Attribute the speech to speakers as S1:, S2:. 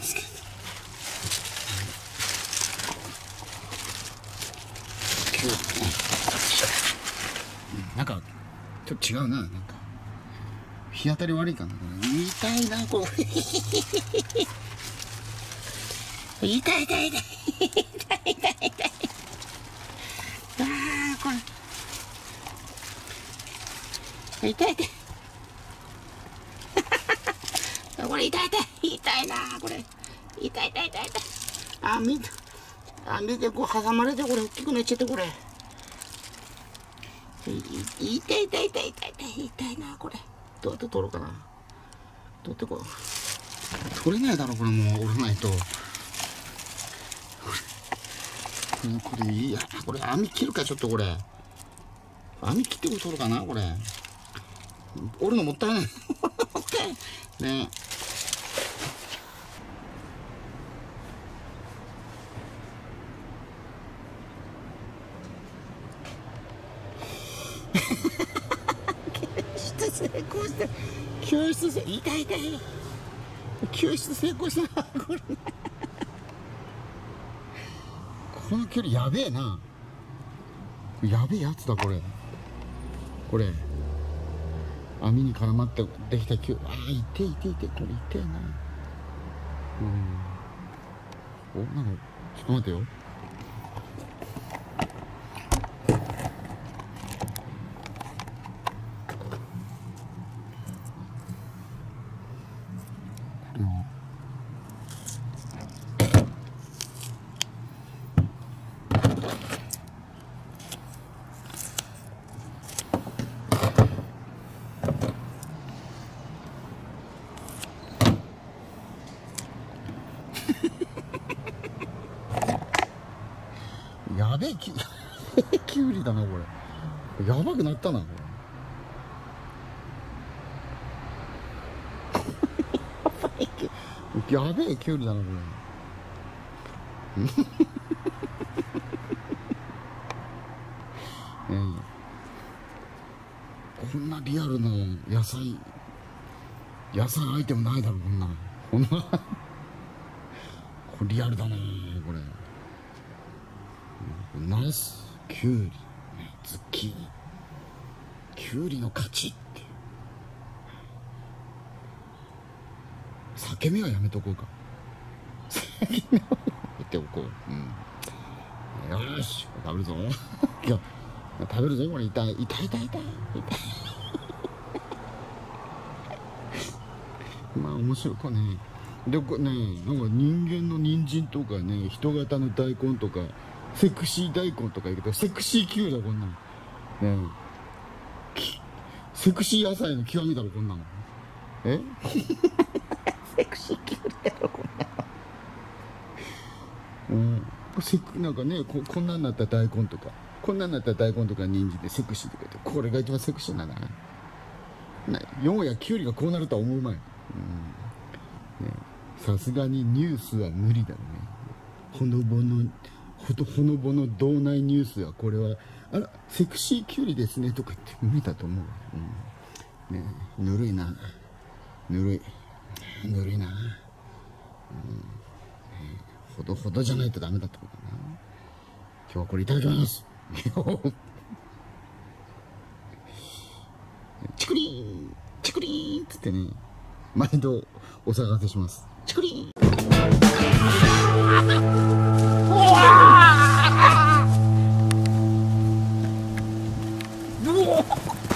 S1: ですけど。なんかちょっと違うな、なんか日当たり悪いかな、これ痛いな、これ痛い痛い痛い痛い痛い痛い痛い。ああ、これ痛い痛いこれ痛い痛い痛いな、これ痛い痛い痛い痛い。あ、見て、こう挟まれて、これ大きくなっちゃって、これ痛い痛い痛い痛い痛い痛いな、これどうやって取ろうかな。どうやってこう取れないだろ、これもう折らないと。これいいや、これ網切るか、ちょっとこれ網切って取るかな、これ折るのもったいないね。成功して、救出せ、痛い痛い、救出成功したな、これこの距離やべえな、やべえやつだ、これ網に絡まってできた球、ああ、痛い痛い痛い、これ痛いな。お、なんかちょっと待てよ。やべえきゅうりだな、これやばくなったな、これやべえきゅうりだな、これこんなリアルな野菜アイテムないだろ、こんなこれリアルだな、これナス、キュウリ、ズッキーニ、キュウリの勝ちっていう。裂け目はやめとこうか。裂け目はやめておこう。よーし、食べるぞ。いや、食べるぞ、これ。痛い。まあ面白いかね。でこれね、なんか人間の人参とかね、人型の大根とか、セクシー大根とか言うけど、セクシーキュウリだ、こんなの。ねえ。セクシー野菜の極みだろ、こんなの。セクシーキュウリだろ、こんなの。なんかね、こんなんなったら大根とか、こんなんなったら大根とか人参でセクシーとか言って、これが一番セクシーなんだな。よもやキュウリがこうなるとは思うまい。さすがにニュースは無理だね。ほのぼの道内ニュースは、これはあらセクシーキュウリですねとか言って無理だと思う。ね、ぬるいな、ぬるいな。ほどじゃないとダメだってことだな。今日はこれいただきます。チクリーンっつってね、毎度お騒がせします。チクリーン。うわー